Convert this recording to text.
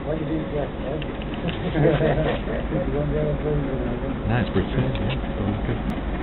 What do you do? Nice percent, yeah. So good.